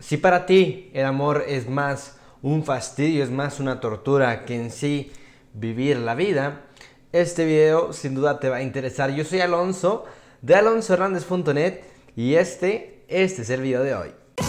Si para ti el amor es más un fastidio, es más una tortura que en sí vivir la vida, este video sin duda te va a interesar. Yo soy Alonso de alonsohernandez.net y este es el video de hoy.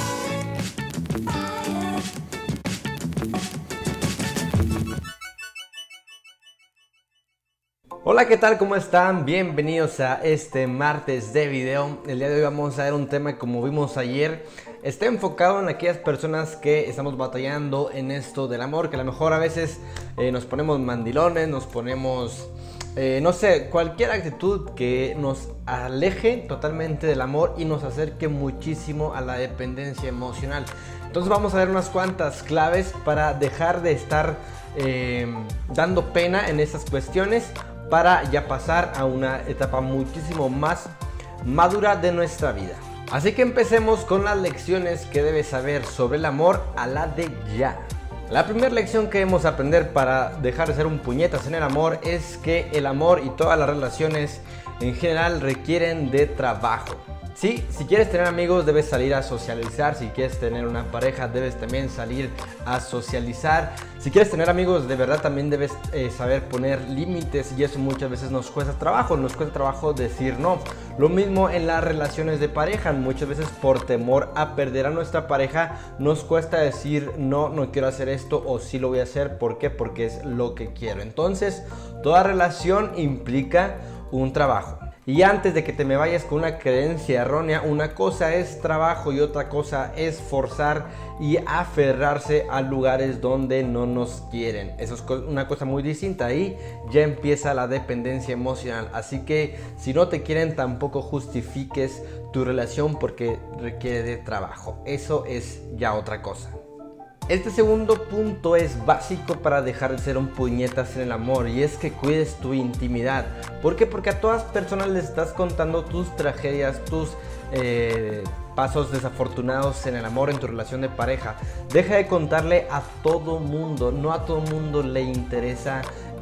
Hola, ¿qué tal? ¿Cómo están? Bienvenidos a este martes de video. El día de hoy vamos a ver un tema que, como vimos ayer, está enfocado en aquellas personas que estamos batallando en esto del amor, que a lo mejor a veces nos ponemos mandilones, nos ponemos, no sé, cualquier actitud que nos aleje totalmente del amor y nos acerque muchísimo a la dependencia emocional. Entonces vamos a ver unas cuantas claves para dejar de estar dando pena en estas cuestiones, para ya pasar a una etapa muchísimo más madura de nuestra vida. Así que empecemos con las lecciones que debes saber sobre el amor a la de ya. La primera lección que debemos aprender para dejar de ser un puñetas en el amor es que el amor y todas las relaciones en general requieren de trabajo. Sí, si quieres tener amigos debes salir a socializar, si quieres tener una pareja debes también salir a socializar, si quieres tener amigos de verdad también debes saber poner límites, y eso muchas veces nos cuesta trabajo decir no. Lo mismo en las relaciones de pareja, muchas veces por temor a perder a nuestra pareja nos cuesta decir no, no quiero hacer esto, o sí lo voy a hacer. ¿Por qué? Porque es lo que quiero. Entonces toda relación implica un trabajo. Y antes de que te me vayas con una creencia errónea, una cosa es trabajo y otra cosa es forzar y aferrarse a lugares donde no nos quieren. Eso es una cosa muy distinta. Ahí ya empieza la dependencia emocional. Así que si no te quieren, tampoco justifiques tu relación porque requiere de trabajo. Eso es ya otra cosa. Este segundo punto es básico para dejar de ser un puñetas en el amor, y es que cuides tu intimidad. ¿Por qué? Porque a todas personas les estás contando tus tragedias, tus pasos desafortunados en el amor, en tu relación de pareja. Deja de contarle a todo mundo. No a todo mundo le interesa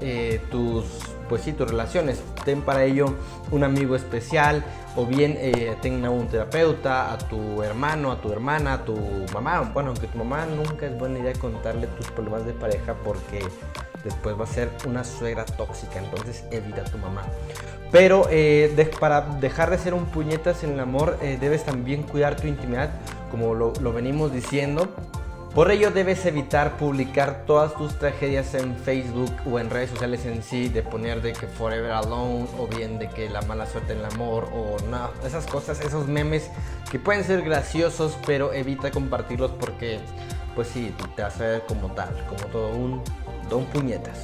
tus relaciones. Ten para ello un amigo especial, o bien ten un terapeuta, a tu hermano, a tu hermana, a tu mamá. Bueno, aunque tu mamá nunca es buena idea contarle tus problemas de pareja, porque después va a ser una suegra tóxica, entonces evita a tu mamá. Pero para dejar de ser un puñetas en el amor, debes también cuidar tu intimidad, como lo venimos diciendo. Por ello debes evitar publicar todas tus tragedias en Facebook o en redes sociales en sí, de poner de que forever alone, o bien de que la mala suerte en el amor, o no, esas cosas, esos memes que pueden ser graciosos, pero evita compartirlos porque pues sí, te vas a ver como tal, como todo un puñetas.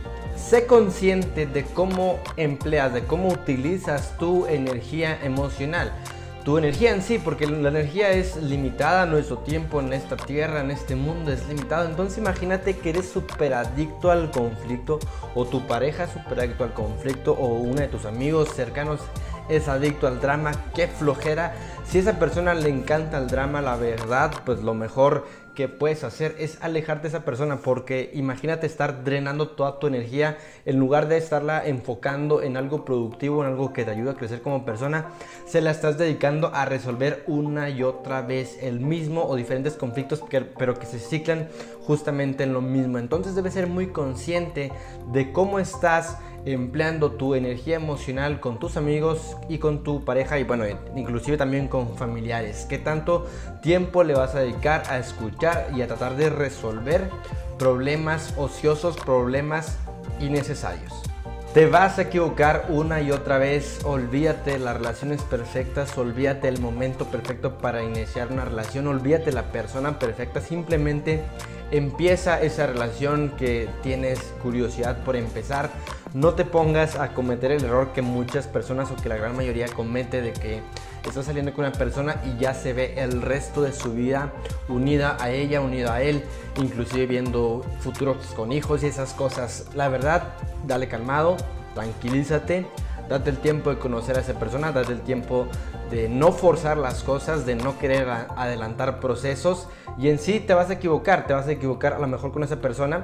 Sé consciente de cómo empleas, de cómo utilizas tu energía emocional. Tu energía en sí, porque la energía es limitada, nuestro tiempo en esta tierra, en este mundo es limitado. Entonces imagínate que eres súper adicto al conflicto, o tu pareja es súper adicto al conflicto, o uno de tus amigos cercanos es adicto al drama. ¡Qué flojera! Si a esa persona le encanta el drama, la verdad, pues lo mejor que puedes hacer es alejarte de esa persona, porque imagínate estar drenando toda tu energía en lugar de estarla enfocando en algo productivo, en algo que te ayude a crecer como persona. Se la estás dedicando a resolver una y otra vez el mismo o diferentes conflictos, pero que se ciclan justamente en lo mismo. Entonces debes ser muy consciente de cómo estás empleando tu energía emocional con tus amigos y con tu pareja, y bueno, inclusive también con familiares. ¿Qué tanto tiempo le vas a dedicar a escuchar y a tratar de resolver problemas ociosos, problemas innecesarios? Te vas a equivocar una y otra vez. Olvídate de las relaciones perfectas, olvídate del momento perfecto para iniciar una relación, olvídate de la persona perfecta. Simplemente empieza esa relación que tienes curiosidad por empezar. No te pongas a cometer el error que muchas personas, o que la gran mayoría comete, de que estás saliendo con una persona y ya se ve el resto de su vida unida a ella, unido a él, inclusive viendo futuros con hijos y esas cosas. La verdad, dale calmado, tranquilízate, date el tiempo de conocer a esa persona, date el tiempo de no forzar las cosas, de no querer adelantar procesos, y en sí te vas a equivocar a lo mejor con esa persona,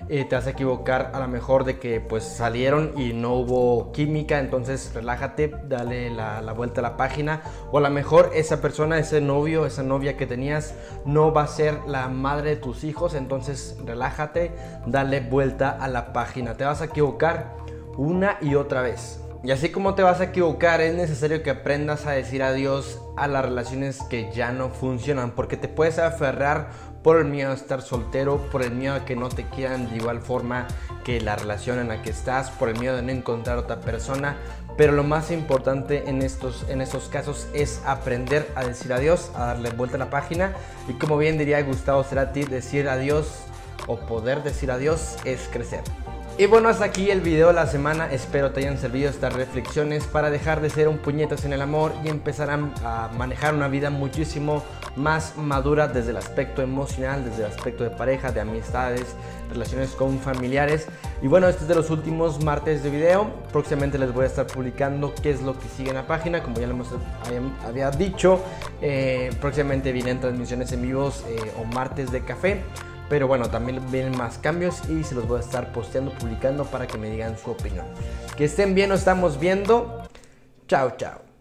te vas a equivocar a lo mejor de que pues salieron y no hubo química, entonces relájate, dale la vuelta a la página, o a lo mejor esa persona, ese novio, esa novia que tenías no va a ser la madre de tus hijos, entonces relájate, dale vuelta a la página. Te vas a equivocar una y otra vez. Y así como te vas a equivocar, es necesario que aprendas a decir adiós a las relaciones que ya no funcionan, porque te puedes aferrar por el miedo a estar soltero, por el miedo a que no te quieran de igual forma que la relación en la que estás, por el miedo de no encontrar otra persona. Pero lo más importante en estos casos es aprender a decir adiós, a darle vuelta a la página. Y como bien diría Gustavo Cerati, decir adiós o poder decir adiós es crecer. Y bueno, hasta aquí el video de la semana. Espero te hayan servido estas reflexiones para dejar de ser un puñetas en el amor y empezar a manejar una vida muchísimo más madura desde el aspecto emocional, desde el aspecto de pareja, de amistades, relaciones con familiares. Y bueno, este es de los últimos martes de video. Próximamente les voy a estar publicando qué es lo que sigue en la página, como ya había dicho. Próximamente vienen transmisiones en vivos o martes de café. Pero bueno, también vienen más cambios y se los voy a estar posteando, publicando para que me digan su opinión. Que estén bien, nos estamos viendo. Chao, chao.